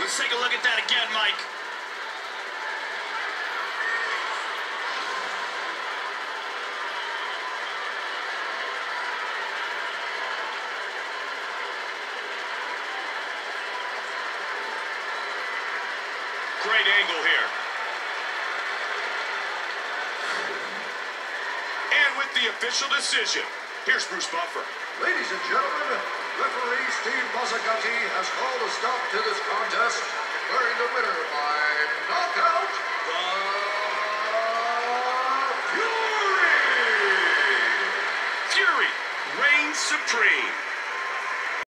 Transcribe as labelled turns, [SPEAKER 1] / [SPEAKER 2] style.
[SPEAKER 1] Let's take a look at that again, Mike.
[SPEAKER 2] Great angle here. And with the official decision, here's Bruce Buffer.
[SPEAKER 3] Ladies and gentlemen, referee Steve Mazzagatti has called a stop to this